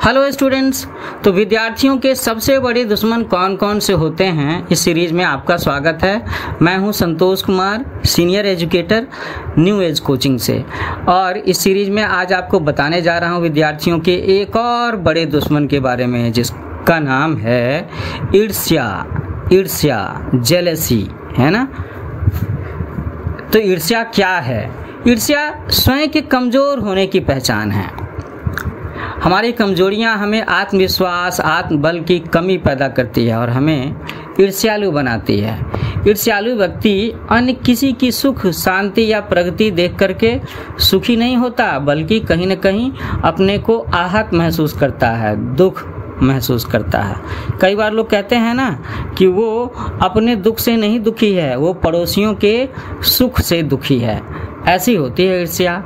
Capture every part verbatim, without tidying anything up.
Hello students, तो विद्यार्थियों के सबसे बड़े दुश्मन कौन कौन से होते हैं, इस सीरीज में आपका स्वागत है। मैं हूं Santosh Kumar, senior educator, new age coaching से। और इस सीरीज में आज आपको बताने जा रहा हूं विद्यार्थियों के एक और बड़े दुश्मन के बारे में, जिसका नाम है ईर्ष्या। ईर्ष्या, जेलसी, है ना। तो ईर्ष्या क्या है? ईर्ष्या स्वयं के कमजोर होने की पहचान है। हमारी कमजोरियां हमें आत्मविश्वास, आत्मबल की कमी पैदा करती है और हमें ईर्ष्यालु बनाती है। ईर्ष्यालु व्यक्ति अन्य किसी की सुख, शांति या प्रगति देख करके सुखी नहीं होता, बल्कि कहीं न कहीं अपने को आहत महसूस करता है, दुख महसूस करता है। कई बार लोग कहते हैं ना कि वो अपने दुख से नहीं दुखी है, वो पड़ोसियों के सुख से दुखी है। ऐसी होती है ईर्ष्या।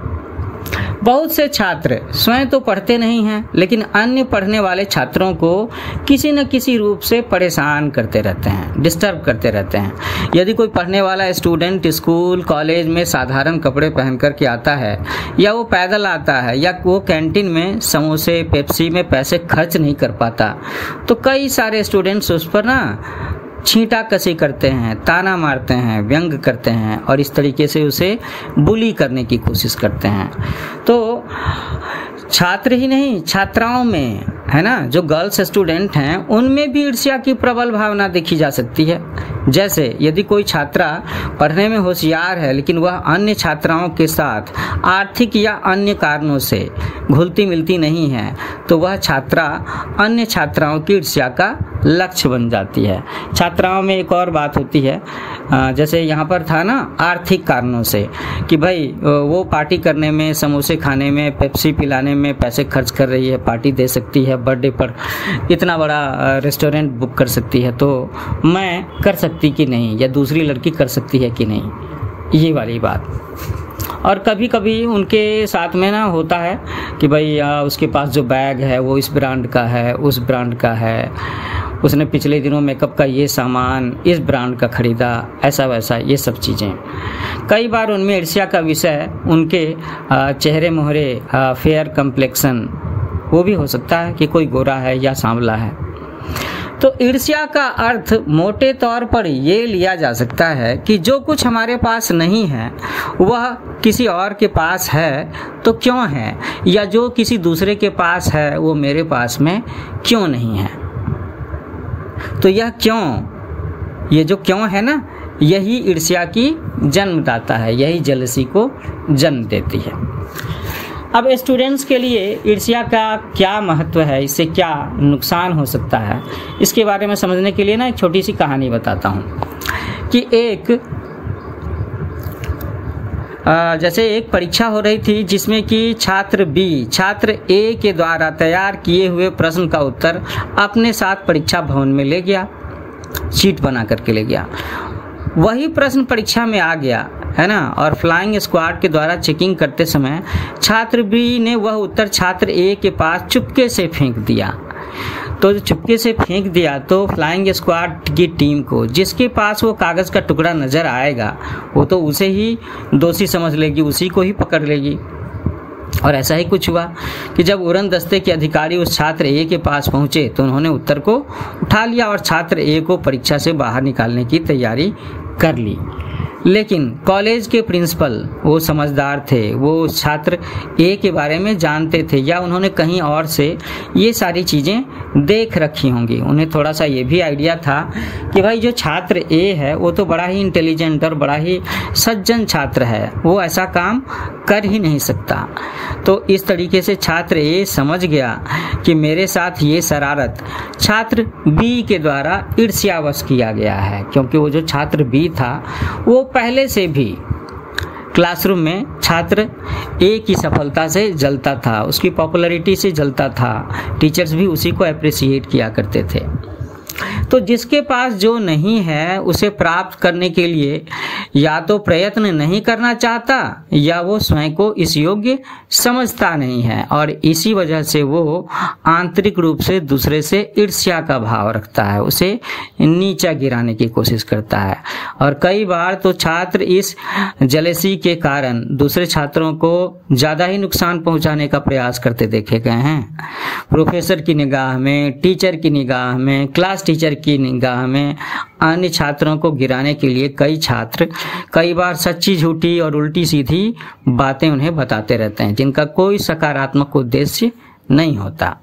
बहुत से छात्र स्वयं तो पढ़ते नहीं हैं, लेकिन अन्य पढ़ने वाले छात्रों को किसी न किसी रूप से परेशान करते रहते हैं, डिस्टर्ब करते रहते हैं। यदि कोई पढ़ने वाला स्टूडेंट स्कूल, कॉलेज में साधारण कपड़े पहन कर के आता है, या वो पैदल आता है, या वो कैंटीन में समोसे, पेप्सी में पैसे खर्च नहीं कर पाता, तो कई सारे स्टूडेंट्स उस पर ना छींटा कसी करते हैं, ताना मारते हैं, व्यंग करते हैं और इस तरीके से उसे बुली करने की कोशिश करते हैं। तो छात्र ही नहीं, छात्राओं में, है ना, जो गर्ल्स स्टूडेंट हैं, उनमें भी ईर्ष्या की प्रबल भावना देखी जा सकती है। जैसे यदि कोई छात्रा पढ़ने में होशियार है, लेकिन वह अन्य छात्राओं के साथ आर्थिक या अन्य कारणों से घुलती मिलती नहीं है, तो वह छात्रा अन्य छात्राओं की ईर्ष्या का लक्ष्य बन जाती है। छात्राओं में एक और बात होती है, जैसे यहाँ पर था ना, आर्थिक कारणों से, कि भाई वो पार्टी करने में, समोसे खाने में, पेप्सी पिलाने में पैसे खर्च कर रही है, पार्टी दे सकती है, बर्थडे पर इतना बड़ा रेस्टोरेंट बुक कर सकती है, तो मैं कर सकती कि नहीं, या दूसरी लड़की कर सकती है कि नहीं, ये वाली बात। और कभी कभी उनके साथ में ना होता है कि भाई उसके पास जो बैग है वो इस ब्रांड का है, उस ब्रांड का है, उसने पिछले दिनों मेकअप का ये सामान इस ब्रांड का खरीदा, ऐसा वैसा, ये सब चीज़ें। कई बार उनमें ईर्ष्या का विषय उनके चेहरे मोहरे, फेयर कम्प्लेक्शन, वो भी हो सकता है कि कोई गोरा है या सांवला है। तो ईर्ष्या का अर्थ मोटे तौर पर ये लिया जा सकता है कि जो कुछ हमारे पास नहीं है वह किसी और के पास है तो क्यों है, या जो किसी दूसरे के पास है वो मेरे पास में क्यों नहीं है। तो यह क्यों, ये जो क्यों है ना, यही ईर्ष्या की जन्मदाता है, यही जेलसी को जन्म देती है। अब स्टूडेंट्स के लिए ईर्ष्या का क्या महत्व है, इससे क्या नुकसान हो सकता है, इसके बारे में समझने के लिए ना एक छोटी सी कहानी बताता हूँ कि एक जैसे एक परीक्षा हो रही थी, जिसमें कि छात्र बी छात्र ए के द्वारा तैयार किए हुए प्रश्न का उत्तर अपने साथ परीक्षा भवन में ले गया, शीट बना करके ले गया। वही प्रश्न परीक्षा में आ गया, है ना, और फ्लाइंग स्क्वाड के द्वारा चेकिंग करते समय छात्र बी ने वह उत्तर छात्र ए के पास चुपके से फेंक दिया। तो चुपके से फेंक दिया तो फ्लाइंग स्क्वाड की टीम को, जिसके पास वो कागज का टुकड़ा नजर आएगा, वो तो उसे ही दोषी समझ लेगी, उसी को ही पकड़ लेगी। और ऐसा ही कुछ हुआ कि जब उड़न दस्ते के अधिकारी उस छात्र ए के पास पहुंचे तो उन्होंने उत्तर को उठा लिया और छात्र ए को परीक्षा से बाहर निकालने की तैयारी कर ली। लेकिन कॉलेज के प्रिंसिपल वो समझदार थे, वो छात्र ए के बारे में जानते थे, या उन्होंने कहीं और से ये सारी चीज़ें देख रखी होंगी। उन्हें थोड़ा सा ये भी आइडिया था कि भाई जो छात्र ए है वो तो बड़ा ही इंटेलिजेंट और बड़ा ही सज्जन छात्र है, वो ऐसा काम कर ही नहीं सकता। तो इस तरीके से छात्र ए समझ गया कि मेरे साथ ये शरारत छात्र बी के द्वारा ईर्ष्यावश किया गया है, क्योंकि वो जो छात्र बी था वो पहले से भी क्लासरूम में छात्र ए की सफलता से जलता था, उसकी पॉपुलैरिटी से जलता था, टीचर्स भी उसी को अप्रिशिएट किया करते थे। तो जिसके पास जो नहीं है उसे प्राप्त करने के लिए या तो प्रयत्न नहीं करना चाहता या वो स्वयं को इस योग्य समझता नहीं है, और इसी वजह से वो आंतरिक रूप से दूसरे से ईर्ष्या का भाव रखता है, उसे नीचा गिराने की कोशिश करता है। और कई बार तो छात्र इस जेलेसी के कारण दूसरे छात्रों को ज्यादा ही नुकसान पहुंचाने का प्रयास करते देखे गए हैं। प्रोफेसर की निगाह में, टीचर की निगाह में, क्लास टीचर की निगाह में अन्य छात्रों को गिराने के लिए कई छात्र कई बार सच्ची झूठी और उल्टी सीधी बातें उन्हें बताते रहते हैं, जिनका कोई सकारात्मक उद्देश्य नहीं होता।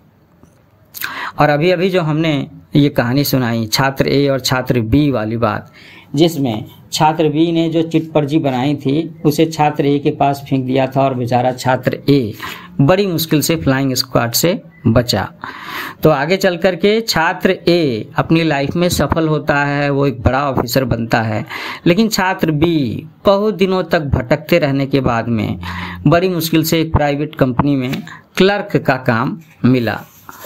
और अभी अभी जो हमने ये कहानी सुनाई छात्र ए और छात्र बी वाली बात, जिसमें छात्र बी ने जो चिटपर्जी बनाई थी उसे छात्र ए के पास फेंक दिया था और बेचारा छात्र ए बड़ी मुश्किल से फ्लाइंग स्क्वाड से बचा। तो आगे चल कर के छात्र ए अपनी लाइफ में सफल होता है, वो एक बड़ा ऑफिसर बनता है, लेकिन छात्र बी बहुत दिनों तक भटकते रहने के बाद में बड़ी मुश्किल से एक प्राइवेट कंपनी में क्लर्क का काम मिला,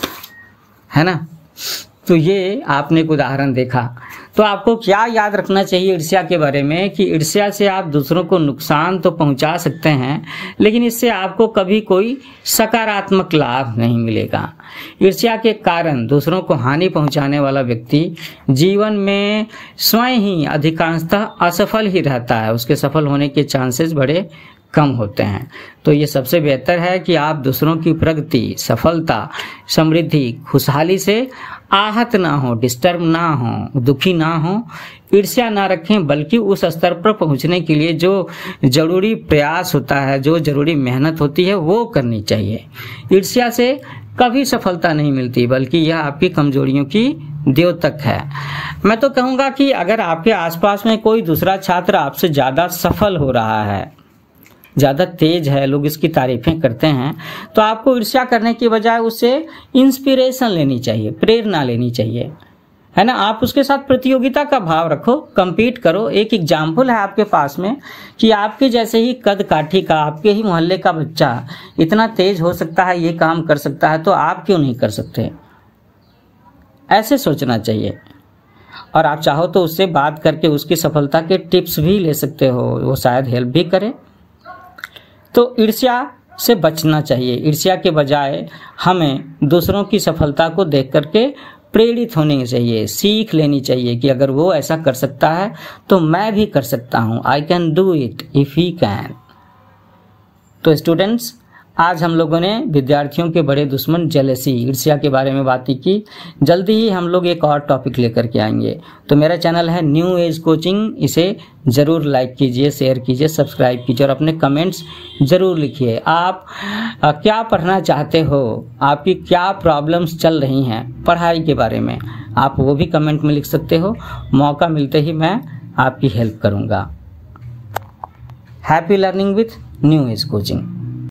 है ना। तो ये आपने एक उदाहरण देखा। तो आपको क्या याद रखना चाहिए ईर्ष्या के बारे में कि ईर्ष्या से आप दूसरों को नुकसान तो पहुंचा सकते हैं, लेकिन इससे आपको कभी कोई सकारात्मक लाभ नहीं मिलेगा। ईर्ष्या के कारण दूसरों को हानि पहुंचाने वाला व्यक्ति जीवन में स्वयं ही अधिकांशतः असफल ही रहता है, उसके सफल होने के चांसेस बड़े कम होते हैं। तो ये सबसे बेहतर है कि आप दूसरों की प्रगति, सफलता, समृद्धि, खुशहाली से आहत ना हो, डिस्टर्ब ना हो, दुखी ना हो, ईर्ष्या ना रखें, बल्कि उस स्तर पर पहुंचने के लिए जो जरूरी प्रयास होता है, जो जरूरी मेहनत होती है वो करनी चाहिए। ईर्ष्या से कभी सफलता नहीं मिलती, बल्कि यह आपकी कमजोरियों की द्योतक है। मैं तो कहूँगा कि अगर आपके आसपास में कोई दूसरा छात्र आपसे ज़्यादा सफल हो रहा है, ज़्यादा तेज है, लोग इसकी तारीफें करते हैं, तो आपको ईर्ष्या करने की बजाय उससे इंस्पिरेशन लेनी चाहिए, प्रेरणा लेनी चाहिए, है ना। आप उसके साथ प्रतियोगिता का भाव रखो, compete करो। एक एग्जाम्पल है आपके पास में कि आपके जैसे ही कद काठी का, आपके ही मोहल्ले का बच्चा इतना तेज हो सकता है, ये काम कर सकता है, तो आप क्यों नहीं कर सकते, ऐसे सोचना चाहिए। और आप चाहो तो उससे बात करके उसकी सफलता के टिप्स भी ले सकते हो, वो शायद हेल्प भी करे। तो ईर्ष्या से बचना चाहिए। ईर्ष्या के बजाय हमें दूसरों की सफलता को देख करके प्रेरित होने चाहिए, सीख लेनी चाहिए कि अगर वो ऐसा कर सकता है तो मैं भी कर सकता हूँ। I can do it if he can. तो स्टूडेंट्स, आज हम लोगों ने विद्यार्थियों के बड़े दुश्मन जेलेसी, ईर्ष्या के बारे में बातें की। जल्दी ही हम लोग एक और टॉपिक लेकर के आएंगे। तो मेरा चैनल है न्यू एज कोचिंग, इसे जरूर लाइक कीजिए, शेयर कीजिए, सब्सक्राइब कीजिए और अपने कमेंट्स जरूर लिखिए। आप आ, क्या पढ़ना चाहते हो, आपकी क्या प्रॉब्लम्स चल रही हैं पढ़ाई के बारे में, आप वो भी कमेंट में लिख सकते हो। मौका मिलते ही मैं आपकी हेल्प करूँगा। Happy learning with new age coaching.